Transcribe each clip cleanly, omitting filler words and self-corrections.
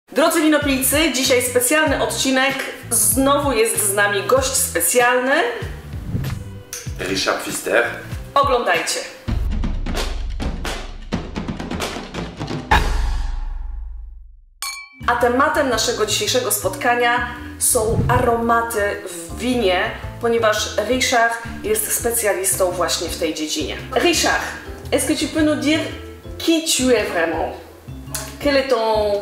Drodzy winopijcy, dzisiaj specjalny odcinek. Znowu jest z nami gość specjalny. Richard Pfister. Oglądajcie. A tematem naszego dzisiejszego spotkania są aromaty w winie, ponieważ Richard jest specjalistą właśnie w tej dziedzinie. Richard, est-ce que tu peux nous dire qui tu es vraiment? Quelle est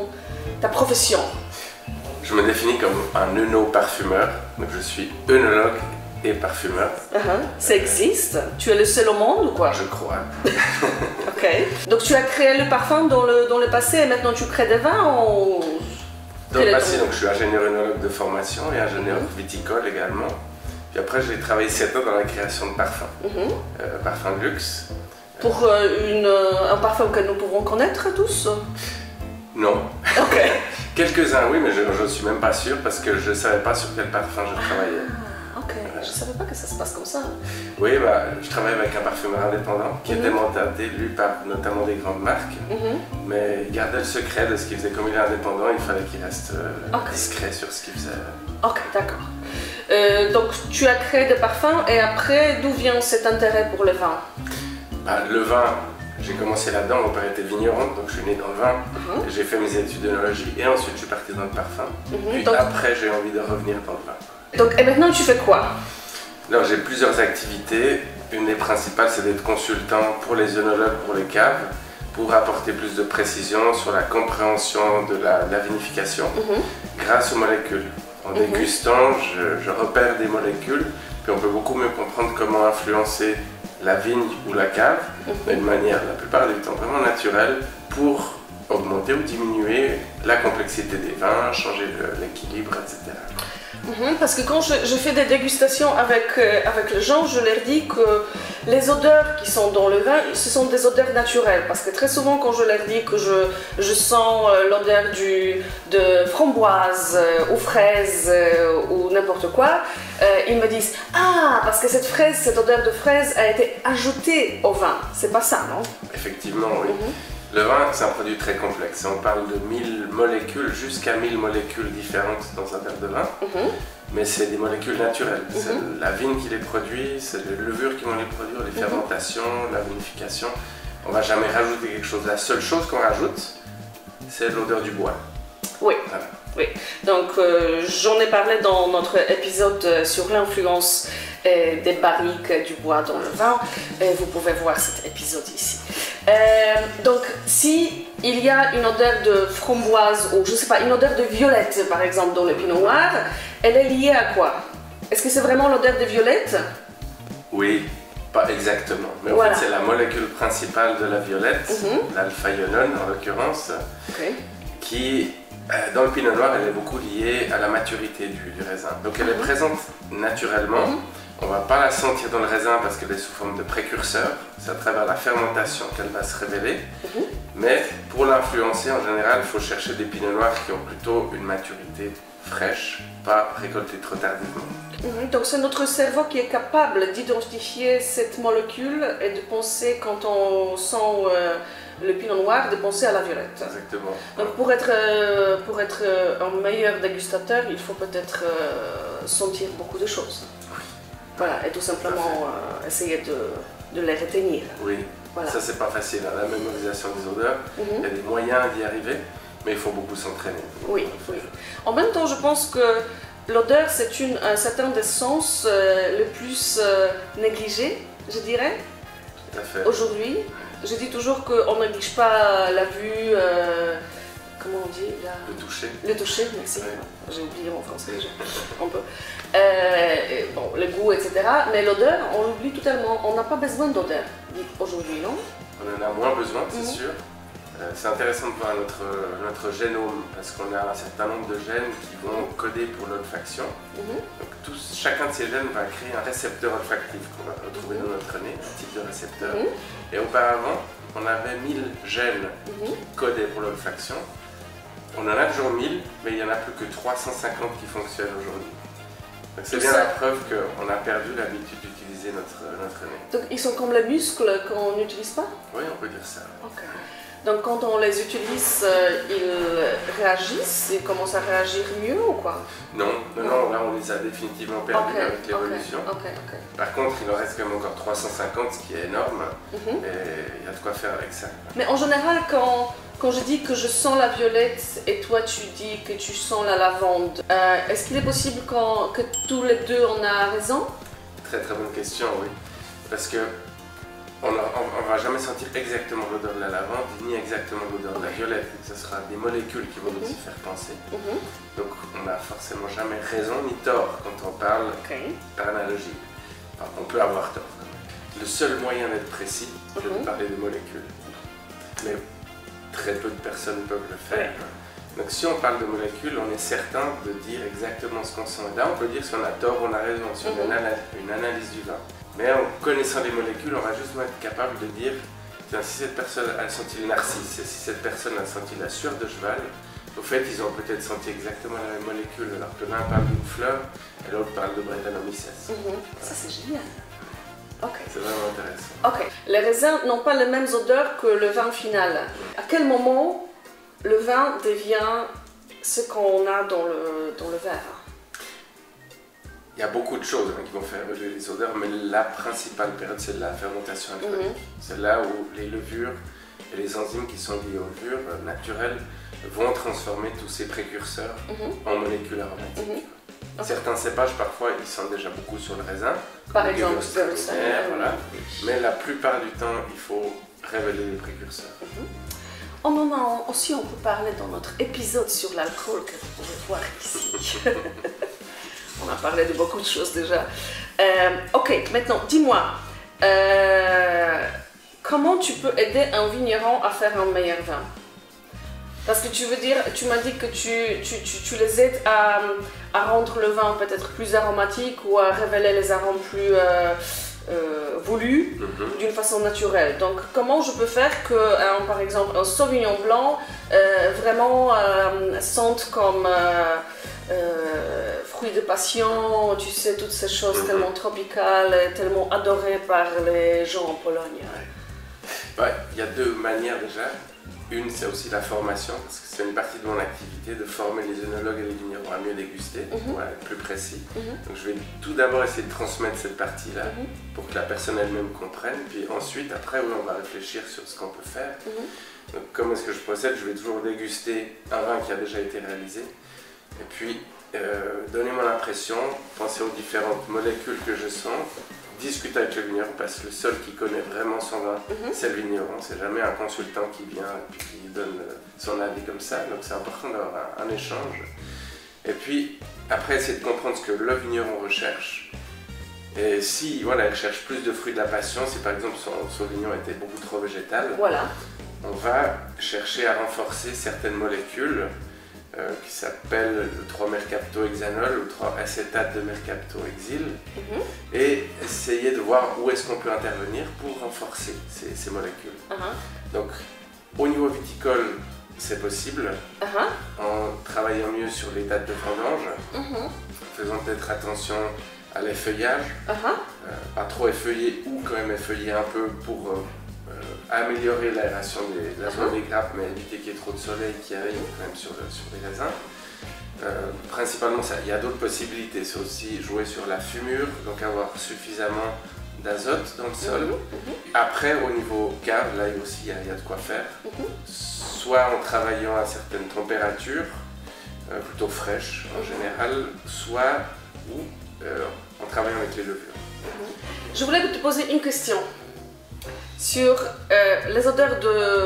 ta profession? Je me définis comme un œno-parfumeur, donc je suis œnologue et parfumeur. Ça existe? Tu es le seul au monde ou quoi? Je crois. Ok. Donc tu as créé le parfum dans le passé et maintenant tu crées des vins ou... Dans le passé, donc, je suis ingénieur œnologue de formation et ingénieur viticole également. Puis après, j'ai travaillé 7 ans dans la création de parfums, parfums de luxe. Pour un parfum que nous pouvons connaître tous? Non. Ok. Quelques-uns, oui, mais je ne suis même pas sûr parce que je ne savais pas sur quel parfum je travaillais. Ok, je ne savais pas que ça se passe comme ça. Oui, je travaille avec un parfumeur indépendant qui était mandaté, lu par notamment des grandes marques, mais il gardait le secret de ce qu'il faisait. Comme il est indépendant, il fallait qu'il reste discret sur ce qu'il faisait. Ok, d'accord. Donc tu as créé des parfums et après, d'où vient cet intérêt pour le vin? Le vin, j'ai commencé là-dedans, mon père était vigneron, donc je suis né dans le vin. J'ai fait mes études d'œnologie et ensuite je suis parti dans le parfum. Puis donc, après, j'ai envie de revenir dans le vin. Donc, et maintenant, tu fais quoi? Alors, j'ai plusieurs activités. Une des principales, c'est d'être consultant pour les œnologues, pour les caves, pour apporter plus de précision sur la compréhension de la vinification grâce aux molécules. En dégustant, je repère des molécules, puis on peut beaucoup mieux comprendre comment influencer la vigne ou la cave d'une manière, la plupart du temps, vraiment naturelle pour augmenter ou diminuer la complexité des vins, changer l'équilibre, etc. Parce que quand je fais des dégustations avec les gens, je leur dis que les odeurs qui sont dans le vin, ce sont des odeurs naturelles. Parce que très souvent, quand je leur dis que je sens l'odeur de framboise ou fraise ou n'importe quoi, ils me disent « Ah, parce que cette odeur de fraise a été ajoutée au vin. » C'est pas ça, non? Effectivement, oui. Le vin, c'est un produit très complexe. On parle de 1000 molécules, jusqu'à 1000 molécules différentes dans un verre de vin. Mais c'est des molécules naturelles. C'est la vigne qui les produit, c'est les levures qui vont les produire, les fermentations, la vinification. On ne va jamais rajouter quelque chose. La seule chose qu'on rajoute, c'est l'odeur du bois. Oui. Voilà. Oui. Donc j'en ai parlé dans notre épisode sur l'influence des barriques du bois dans le vin. Vous pouvez voir cet épisode ici. Donc si il y a une odeur de framboise ou je sais pas, une odeur de violette par exemple dans le pinot noir, elle est liée à quoi? Est-ce que c'est vraiment l'odeur de violette? Oui, pas exactement. Mais en fait c'est la molécule principale de la violette, l'alpha-ionone en l'occurrence, qui dans le pinot noir, elle est beaucoup liée à la maturité du raisin. Donc elle est présente naturellement. On ne va pas la sentir dans le raisin parce qu'elle est sous forme de précurseur. C'est à travers la fermentation qu'elle va se révéler. Mais pour l'influencer, en général, il faut chercher des pinots noirs qui ont plutôt une maturité fraîche, pas récoltée trop tardivement. Donc c'est notre cerveau qui est capable d'identifier cette molécule et de penser, quand on sent le pinot noir, de penser à la violette. Exactement. Donc pour être un meilleur dégustateur, il faut peut-être sentir beaucoup de choses. Voilà, et tout simplement essayer de les retenir. Oui, voilà. Ça c'est pas facile, hein. La mémorisation des odeurs, il y a des moyens d'y arriver, mais il faut beaucoup s'entraîner. Oui, oui. En même temps, je pense que l'odeur c'est un certain des sens le plus négligé, je dirais. Tout à fait. Aujourd'hui, je dis toujours qu'on ne néglige pas la vue, comment on dit le toucher. Le toucher, merci. J'ai oublié mon français déjà, un peu. Bon, le goût, etc. Mais l'odeur, on l'oublie totalement. On n'a pas besoin d'odeur aujourd'hui, non? On en a moins besoin, c'est sûr. C'est intéressant de voir notre génome parce qu'on a un certain nombre de gènes qui vont coder pour l'olfaction. Donc chacun de ces gènes va créer un récepteur olfactif qu'on va retrouver dans notre nez, un type de récepteur. Et auparavant, on avait 1000 gènes qui codaient pour l'olfaction. On en a toujours 1000, mais il n'y en a plus que 350 qui fonctionnent aujourd'hui. Donc c'est bien la preuve qu'on a perdu l'habitude d'utiliser notre nez. Donc ils sont comme les muscles qu'on n'utilise pas? Oui, on peut dire ça. Okay. Donc quand on les utilise, ils réagissent, ils commencent à réagir mieux ou quoi? Non, là on les a définitivement perdus avec l'évolution. Par contre, il en reste quand même encore 350, ce qui est énorme, et il y a de quoi faire avec ça. Mais en général, quand je dis que je sens la violette et toi tu dis que tu sens la lavande, est-ce qu'il est possible que tous les deux on a raison? Très très bonne question, oui. Parce que on ne va jamais sentir exactement l'odeur de la lavande, ni exactement l'odeur de la violette. Ce sera des molécules qui vont nous y faire penser. Donc on n'a forcément jamais raison ni tort quand on parle par analogie. Enfin, on peut avoir tort. Le seul moyen d'être précis, c'est de parler de molécules. Mais très peu de personnes peuvent le faire. Donc si on parle de molécules, on est certain de dire exactement ce qu'on sent. Là, on peut dire si on a tort, on a raison, si on a une analyse du vin. Mais en connaissant les molécules, on va juste être capable de dire tiens, si cette personne a senti le narcisse, si cette personne a senti la sueur de cheval, au fait, ils ont peut-être senti exactement la même molécule, alors que l'un parle d'une fleur et l'autre parle de Brettanomyces. Ça, c'est génial. C'est vraiment intéressant. Les raisins n'ont pas les mêmes odeurs que le vin final. À quel moment le vin devient ce qu'on a dans le verre? Il y a beaucoup de choses qui vont faire évoluer les odeurs, mais la principale période, c'est la fermentation alcoolique. C'est là où les levures et les enzymes qui sont liées aux levures naturelles vont transformer tous ces précurseurs en molécules aromatiques. Certains cépages, parfois, ils sentent déjà beaucoup sur le raisin. Par exemple, voilà. Mais la plupart du temps, il faut révéler les précurseurs. Aussi, on peut parler dans notre épisode sur l'alcool que vous pouvez voir ici. On a parlé de beaucoup de choses déjà. Maintenant, dis-moi, comment tu peux aider un vigneron à faire un meilleur vin? Parce que tu m'as dit que tu les aides à rendre le vin peut-être plus aromatique ou à révéler les arômes plus voulus d'une façon naturelle. Donc comment je peux faire que, par exemple, un Sauvignon blanc vraiment sente comme fruit de passion, tu sais, toutes ces choses tellement tropicales, tellement adorées par les gens en Pologne. Il y a deux manières déjà. Une, c'est aussi la formation, parce que c'est une partie de mon activité de former les œnologues et les vignerons à mieux déguster, pour être plus précis. Donc je vais tout d'abord essayer de transmettre cette partie-là pour que la personne elle-même comprenne, puis ensuite, après, on va réfléchir sur ce qu'on peut faire. Donc comment est-ce que je procède? Je vais toujours déguster un vin qui a déjà été réalisé, et puis donner mon impression, penser aux différentes molécules que je sens, discuter avec le vigneron, parce que le seul qui connaît vraiment son vin, c'est le vigneron. C'est jamais un consultant qui vient et puis qui donne son avis comme ça. Donc c'est important d'avoir un échange. Et puis après, essayer de comprendre ce que le vigneron recherche. Et si il recherche plus de fruits de la passion, si par exemple son Sauvignon était beaucoup trop végétal, on va chercher à renforcer certaines molécules qui s'appelle le 3-mercaptohexanol ou 3-acétate de mercaptohexyle et essayer de voir où est-ce qu'on peut intervenir pour renforcer ces molécules. Donc au niveau viticole, c'est possible en travaillant mieux sur les dates de vendange, en faisant peut-être attention à l'effeuillage, pas trop effeuiller ou quand même effeuiller un peu pour améliorer l'aération de la zone des grappes, mais éviter qu'il y ait trop de soleil qui arrive quand même sur les raisins. Principalement ça, il y a d'autres possibilités, c'est aussi jouer sur la fumure, donc avoir suffisamment d'azote dans le sol. Après au niveau cave, là aussi il y a de quoi faire, soit en travaillant à certaines températures, plutôt fraîches en général, soit en travaillant avec les levures. Je voulais te poser une question sur les odeurs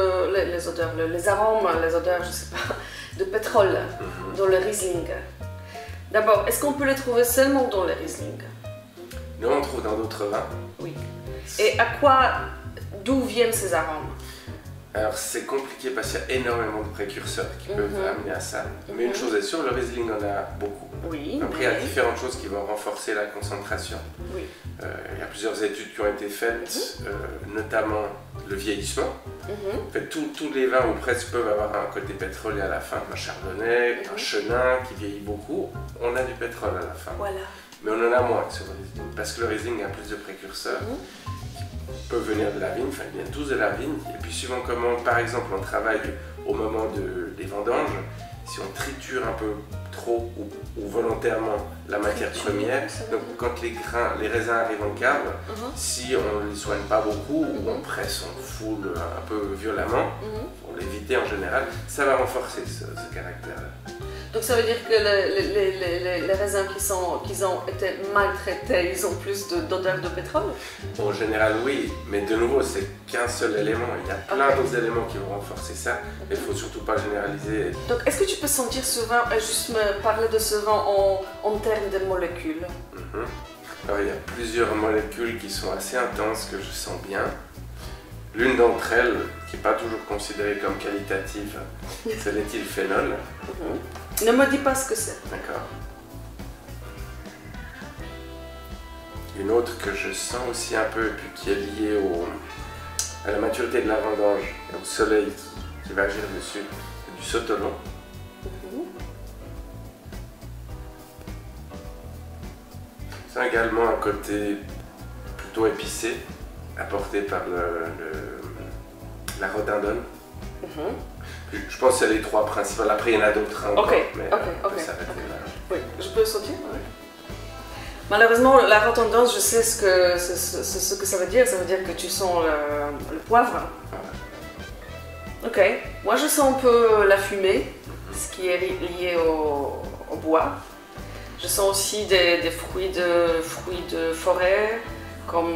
les arômes, les odeurs, je sais pas, de pétrole dans le Riesling. D'abord, est-ce qu'on peut les trouver seulement dans le Riesling? Nous, on trouve dans d'autres vins. Oui. Et d'où viennent ces arômes? Alors c'est compliqué parce qu'il y a énormément de précurseurs qui peuvent amener à ça. Mais une chose est sûre, le Riesling en a beaucoup. Après, il y a différentes choses qui vont renforcer la concentration. Il y a plusieurs études qui ont été faites, notamment le vieillissement. En fait, tous les vins ou presque peuvent avoir un côté pétrolier à la fin. Un chardonnay, un chenin qui vieillit beaucoup, on a du pétrole à la fin. Mais on en a moins sur le Riesling parce que le Riesling a plus de précurseurs. peuvent venir de la vigne, enfin ils viennent tous de la vigne. Et puis suivant comment, par exemple, on travaille au moment des vendanges, si on triture un peu trop ou volontairement la matière première, donc quand les raisins arrivent en cave, si on ne les soigne pas beaucoup, ou on presse, on foule un peu violemment, pour l'éviter en général, ça va renforcer ce caractère-là. Donc ça veut dire que les raisins qui ont été maltraités, ils ont plus d'odeur de pétrole? En général oui, mais de nouveau c'est qu'un seul élément, il y a plein d'autres éléments qui vont renforcer ça, il ne faut surtout pas généraliser. Donc est-ce que tu peux sentir ce vin, et juste me parler de ce vin en termes de molécules? Alors il y a plusieurs molécules qui sont assez intenses que je sens bien. L'une d'entre elles, qui n'est pas toujours considérée comme qualitative, c'est l'éthylphénol. Ne me dis pas ce que c'est. D'accord. Une autre que je sens aussi un peu, et puis qui est liée à la maturité de la vendange et au soleil qui va agir dessus, c'est du sotolon. C'est également un côté plutôt épicé, apporté par la rhododendron. Je pense que c'est les trois principales. Après, il y en a d'autres encore, mais on peut s'arrêter là. Oui, je peux sauter. Malheureusement, la rhododendron, je sais ce que ça veut dire. Ça veut dire que tu sens le poivre. Ok. Moi, je sens un peu la fumée, ce qui est lié au bois. Je sens aussi des fruits de forêt, comme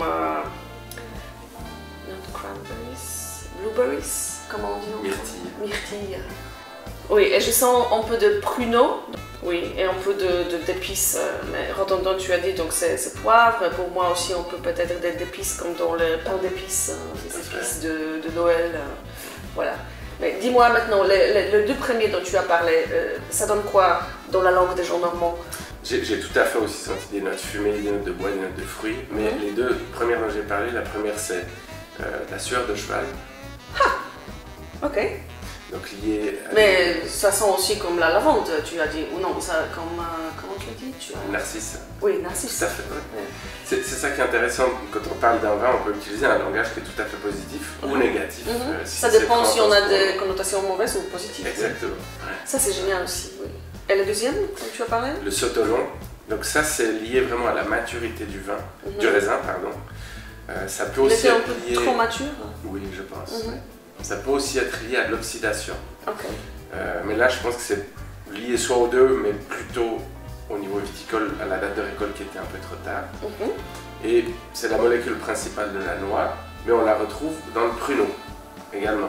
cranberries, blueberries, comment on dit? Myrtille. Myrtille. Oui, et je sens un peu de pruneau, oui, et un peu d'épices. Mais rhododendron, tu as dit, donc c'est poivre. Pour moi aussi, on peut peut-être d'épices comme dans le pain d'épices, les épices de Noël. Voilà. Mais dis-moi maintenant, les deux premiers dont tu as parlé, ça donne quoi dans la langue des gens normands? J'ai tout à fait aussi senti des notes fumées, des notes de bois, des notes de fruits, mais les deux premières dont j'ai parlé, la première c'est la sueur de cheval. Ok. Donc lié à... Mais ça sent aussi comme la lavande, tu as dit, ou non, ça comme, comment tu as dit? Narcisse. Oui, narcisse. Tout à fait, ouais. C'est ça qui est intéressant, quand on parle d'un vin, on peut utiliser un langage qui est tout à fait positif ou négatif. Si ça dépend si on a des connotations mauvaises ou positives. Exactement. Ouais. Ça c'est génial aussi, oui. Et le deuxième, dont tu as parlé? Le sotolon. Donc ça c'est lié vraiment à la maturité du vin, du raisin, pardon. Ça peut aussi être un peu trop mature? Oui, je pense. Ça peut aussi être lié à l'oxydation. Okay. Mais là je pense que c'est lié soit aux deux, mais plutôt au niveau viticole à la date de récolte qui était un peu trop tard. Et c'est la molécule principale de la noix, mais on la retrouve dans le pruneau également.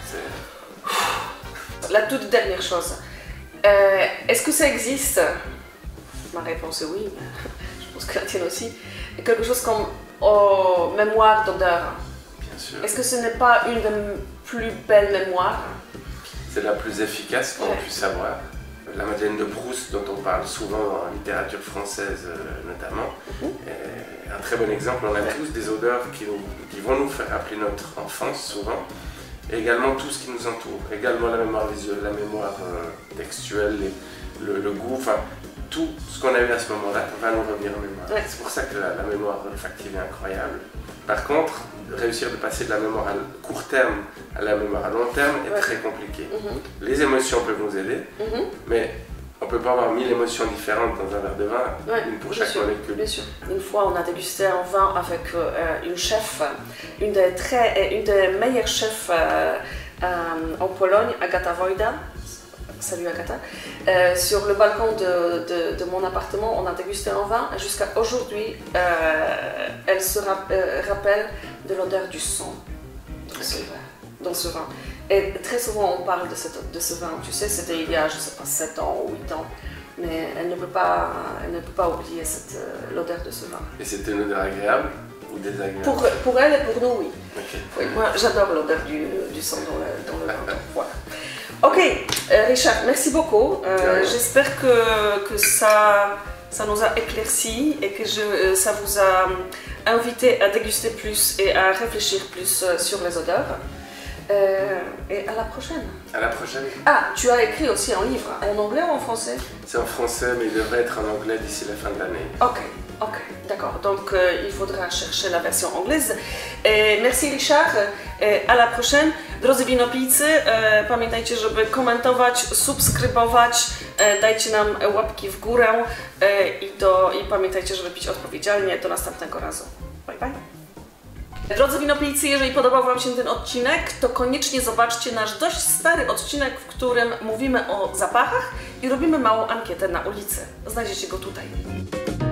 La toute dernière chose. Est-ce que ça existe? Ma réponse est oui, mais je pense que la tienne aussi. Quelque chose comme mémoire d'odeur. Bien sûr. Est-ce que ce n'est pas une des plus belles mémoires? C'est la plus efficace qu'on puisse avoir. La Madeleine de Proust, dont on parle souvent en littérature française notamment, est un très bon exemple. On a tous des odeurs qui vont nous faire rappeler notre enfance souvent. Et également tout ce qui nous entoure, également la mémoire visuelle, la mémoire textuelle, le goût, enfin tout ce qu'on a eu à ce moment-là va nous revenir en mémoire. C'est pour ça que la mémoire olfactive est incroyable. Par contre, réussir de passer de la mémoire à court terme à la mémoire à long terme est très compliqué. Les émotions peuvent nous aider, mais on ne peut pas avoir 1000 émotions différentes dans un verre de vin, une pour chaque molécule. Bien sûr. Une fois, on a dégusté un vin avec une chef, une des meilleures chefs en Pologne, Agata Wojda. Salut Agata. Sur le balcon de mon appartement, on a dégusté un vin et jusqu'à aujourd'hui, elle se rappelle de l'odeur du sang dans ce vin. Et très souvent, on parle de ce vin. Tu sais, c'était il y a, je ne sais pas, 7 ans ou 8 ans. Mais elle ne peut pas oublier l'odeur de ce vin. Et c'était une odeur agréable ou désagréable? Pour elle et pour nous, oui. Okay. Oui, moi, j'adore l'odeur du sang dans le vin. Voilà. Ok, Richard, merci beaucoup. J'espère que ça nous a éclairci et que ça vous a invité à déguster plus et à réfléchir plus sur les odeurs. Et à la prochaine. À la prochaine. Ah, tu as écrit aussi un livre, en anglais ou en français? C'est en français, mais il devrait être en anglais d'ici la fin de l'année. Ok. Ok, d'accord. Donc il faudra chercher la version anglaise. Merci Richard. À la prochaine. Drodzy winopijcy, pamiętajcie, żeby komentować, subskrybować, dajcie nam łapki w górę i pamiętajcie, żeby pić odpowiedzialnie. Do następnego razu. Bye bye. Drodzy winopijcy, jeżeli podobał Wam się ten odcinek, to koniecznie zobaczcie nasz dość stary odcinek, w którym mówimy o zapachach i robimy małą ankietę na ulicy. Znajdziecie go tutaj.